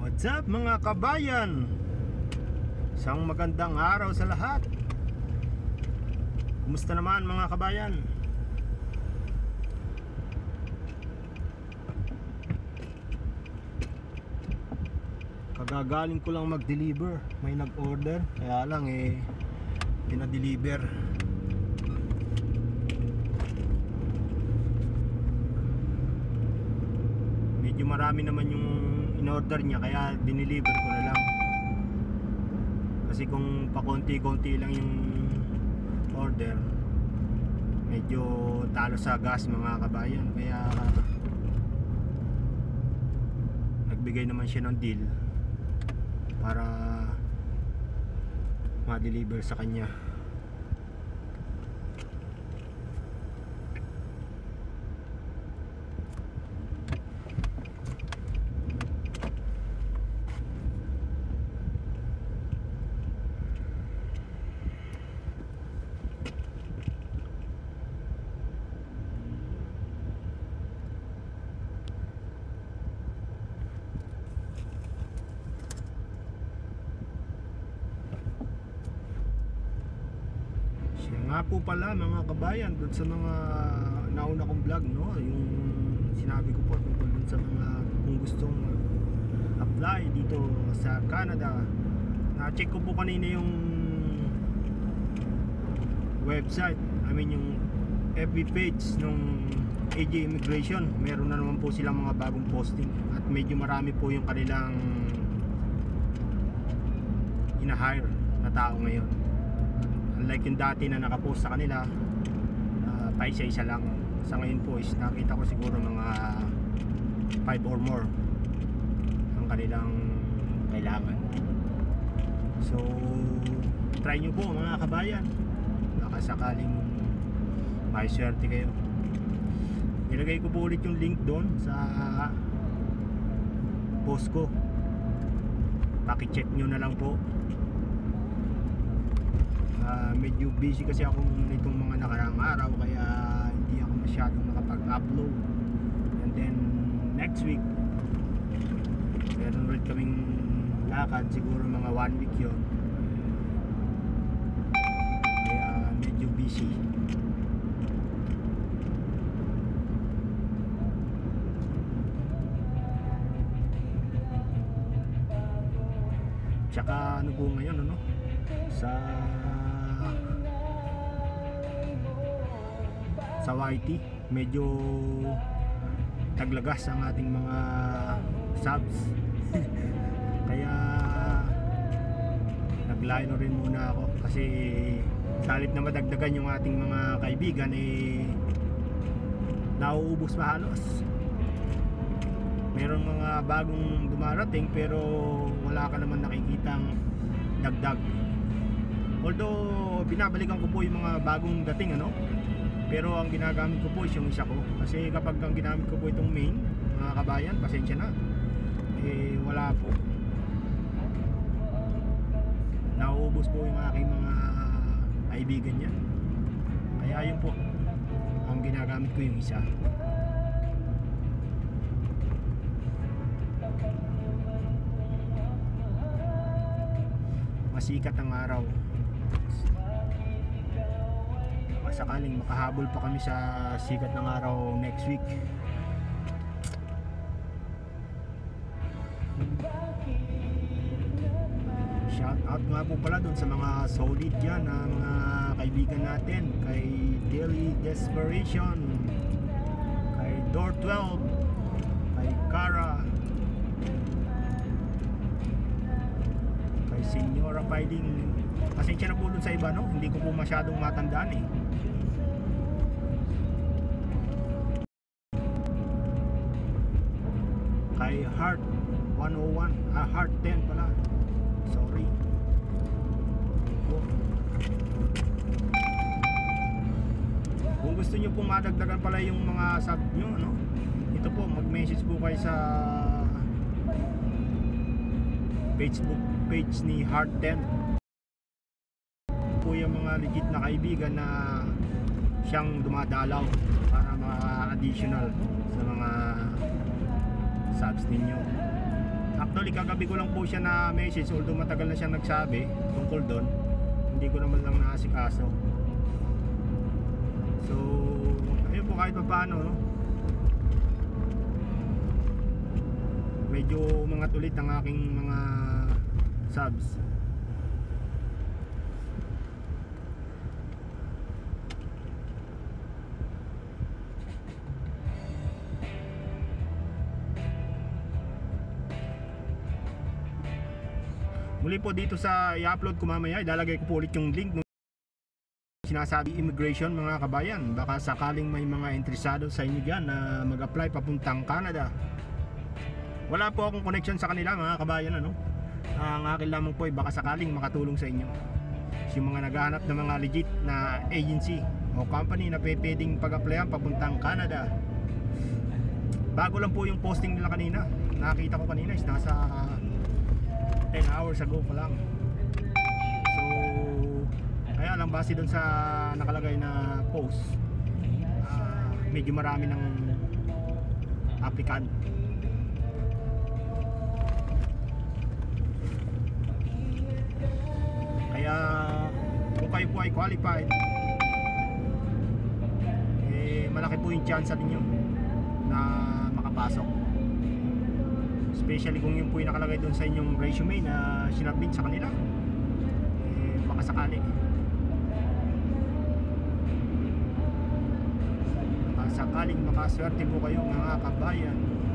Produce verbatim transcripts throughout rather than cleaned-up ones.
What's up mga kabayan? Isang magandang araw sa lahat. Kumusta naman mga kabayan? Kagagaling ko lang mag-deliver. May nag-order, kaya lang eh pinadeliver. Medyo marami naman yung in-order niya, kaya dineliver ko na lang. Kasi kung pakonti-konti lang yung order, medyo talo sa gas mga kabayan. Kaya nagbigay naman siya ng deal para ma-deliver sa kanya. Nga po pala mga kabayan, dun sa mga nauna kong vlog, no, yung sinabi ko po tungkol dun sa mga kung gustong apply dito sa Canada. Na-check ko po kanina yung website, I mean yung F B page nung A J Immigration. Meron na naman po silang mga bagong posting at medyo marami po yung kanilang ina-hire na tao ngayon. Unlike yung dati na nakapost sa kanila, uh, paisa-isa lang. Sa ngayon po is nakita ko siguro mga five or more ang kanilang kailangan. So try nyo po mga kabayan, baka sakaling may swerte kayo. Ilagay ko po ulit yung link doon sa post ko, paki-check nyo na lang po. Uh, medyo busy kasi ako nitong mga nakaraang araw, kaya hindi ako masyadong nakapag-upload. And then next week meron ulit kaming lakad, siguro mga one week yun, kaya medyo busy. Tsaka ano po ngayon, ano, sa sa Y T medyo taglagas ang ating mga subs kaya naglaylo rin muna ako, kasi sa halip na madagdagan yung ating mga kaibigan, eh nauubos mahalos. Meron mga bagong dumarating pero wala ka naman nakikitang dagdag. Although binabalikan ko po yung mga bagong dating, ano, pero ang ginagamit ko po is yung isa ko. Kasi kapag ang ginamit ko po itong main, mga kabayan, pasensya na, eh wala po, nauubos po yung aking mga kaibigan niya. Kaya yun po, ang ginagamit ko yung isa. Masikat ang araw, sakaling makahabol pa kami sa sikat ng araw next week. Shout out nga po pala dun sa mga solid dyan na mga kaibigan natin, kay Daily Desperation, kay Door twelve, kay Cara, kay Senyora Filing. Pasensya na po dun sa iba, no, hindi ko po masyadong matandaan eh. Kay Heart one oh one, ah, Heart ten pala, sorry. Kung gusto nyo pong madagdagan pala yung mga sub nyo, no, ito po, mag-message po kayo sa Facebook page ni Heart ten. Po yung mga legit na kaibigan na siyang dumadalaw para mga additional sa mga subs ninyo. Actually, kagabi ko lang po siya na message, although matagal na siya nagsabi tungkol doon. Hindi ko naman lang naasikaso. So, ayun po, kahit pa paano, no? Medyo umangat ulit ang aking mga subs. Muli po dito sa i-upload ko mamaya, ilalagay ko po ulit yung link ng sinasabi immigration mga kabayan. Baka sakaling may mga interesado sa inyo dyan na mag-apply papuntang Canada. Wala po akong connection sa kanila mga kabayan, ano? Ang akin lamang po ay baka sakaling makatulong sa inyo. Yung mga naghahanap ng mga legit na agency o company na pwedeng pag-applyan papuntang Canada. Bago lang po yung posting nila kanina. Nakita ko kanina is nasa ten hours ago pa lang. So, kaya lang base doon sa nakalagay na post, uh, medyo marami ng applicant. Kaya kung kayo po ay qualified, eh malaki po yung chance ninyo na makapasok. Especially kung yun po yung nakalagay doon sa inyong resume na sinabit sa kanila, eh baka sakali baka sakaling makaswerte po kayo mga kabayan.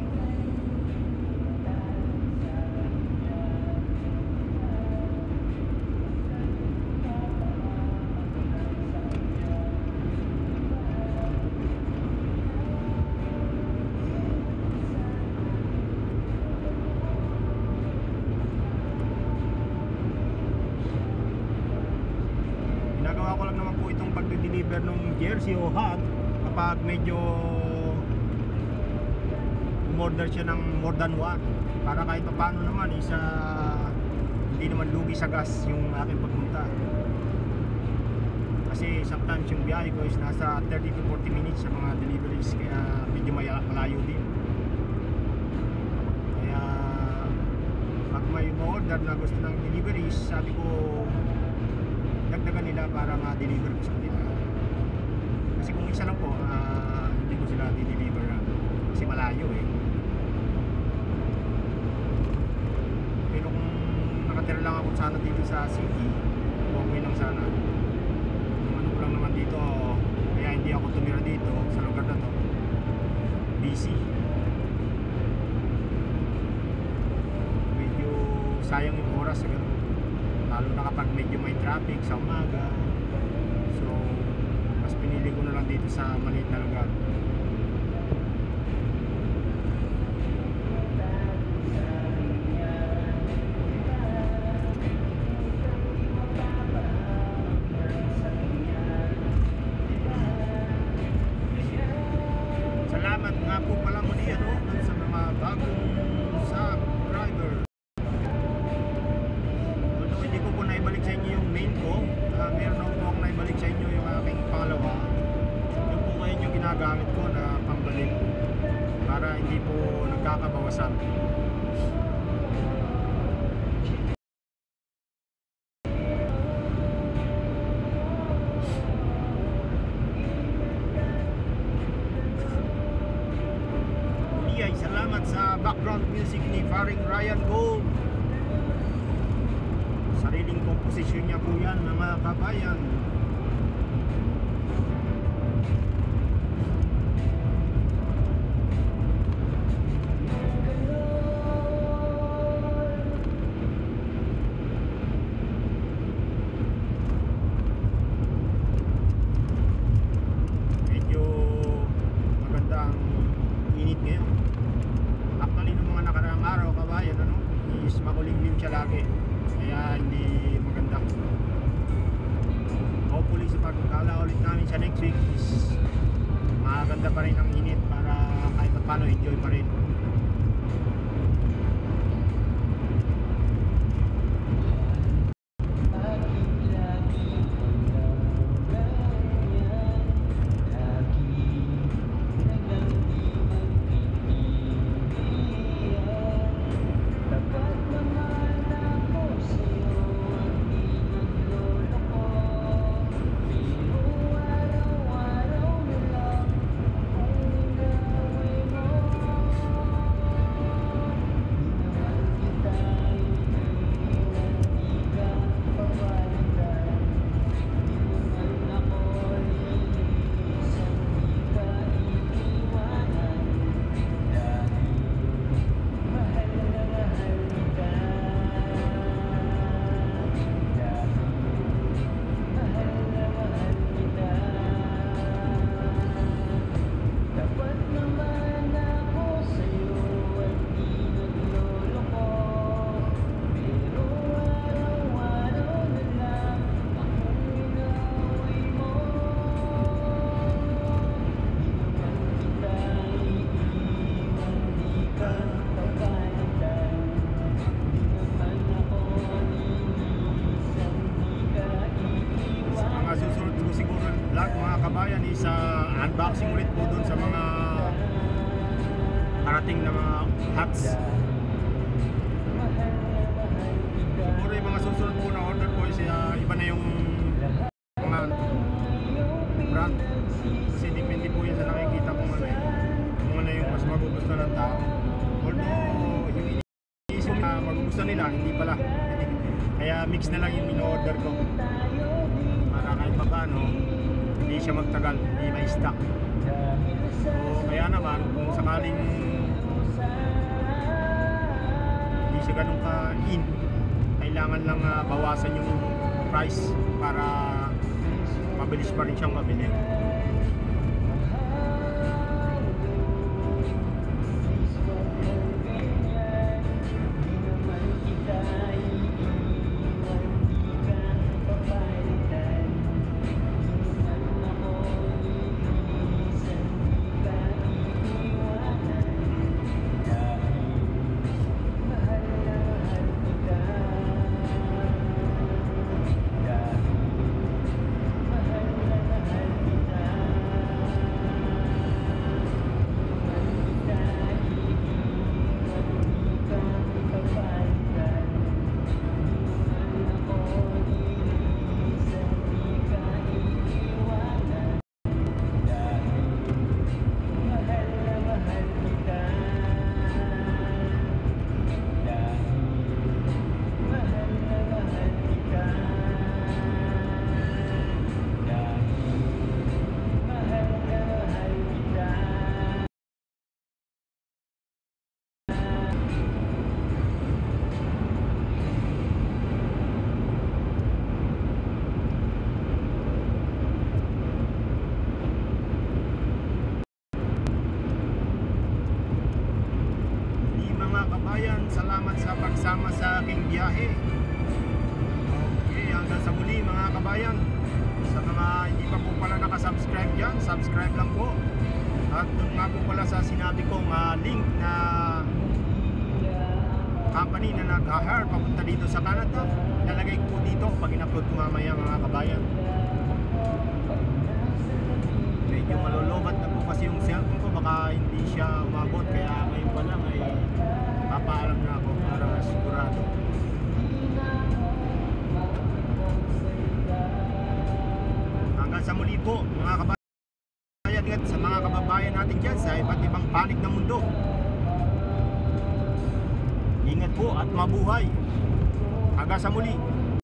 Pag-deliver ng jersey o hat kapag medyo umorder siya ng more than one, para kahit pa paano naman isa hindi naman lugi sa gas yung aking pagpunta. Kasi sometimes yung biyahe ko is nasa thirty to forty minutes sa mga deliveries, kaya medyo malayo din. Kaya pag may order na gusto ng deliveries, sabi ko dagdagan nila para ma-deliver ko sa kanila. Kasi kung isa lang po, uh, hindi ko sila di-deliver uh, kasi malayo eh. Pero kung nakatira lang ako sana dito sa city, okay lang sana. Yung ano ko lang naman dito, kaya hindi ako tumira dito sa lugar na to, busy. Medyo sayang yung oras sa ganun, lalo na kapag medyo may traffic sa umaga. So mas pinili ko na lang dito sa maliit na lugar. Salamat nga po pala muli ano, sa mga bagong subscriber. Although hindi ko po naibalik sa inyo yung main ko, uh, meron ako po akong naibalik sa inyo yung aking pangalawa. Yung po ngayon yung ginagamit ko na pambalik para hindi po nagkakabawasan. Muli ay salamat sa background music ni Faring Ryan Gold. Sariling komposisyon niya po yan mga kabayan. Medyo maganda ang init ngayon. Actually nung mga nakaraang araw kabayan ano, is makulimlim siya lagi. Kaya hindi maganda. Hopefully sa pagkakala ulit namin sa next week is maganda pa rin ang init para kahit pa paano enjoy pa rin. kabayan is uh, unboxing ulit po dun sa mga parating na mga hats. Siguro yung mga susunod po na order ko is uh, iba na yung mga brand. Kasi depende po yan sa nakikita kung ano yun. Kung ano yung mas magugustuhan ng tao. Although yung iniisip na magugustuhan nila, hindi pala. Kaya mix na lang yung in-order ko. Para kahit pa paano, hindi siya magtagal, hindi may stock. So kaya naman, kung sakaling hindi siya ganun ka-in, kailangan lang uh, bawasan yung price para mabilis pa rin siyang mabili. Kabayan, salamat sa pagsama sa aking biyahe. Okay, hanggang sa muli mga kabayan. Sa mga hindi pa po pala nakasubscribe dyan, subscribe lang po. At doon nga po pala sa sinabi kong uh, link na company na nag-hire papunta dito sa Canada, nalagay ko po dito pag in-upload ko mamaya mga kabayan. Medyo malolobat na po kasi yung cellphone ko, baka hindi siya umabot, kaya ngayon pa lang ay papaalam na ako para sigurado. Hanggang sa muli po mga kabayan at sa mga kababayan natin dyan sa iba't ibang panig ng mundo. Ingat po at mabuhay. Hanggang sa muli.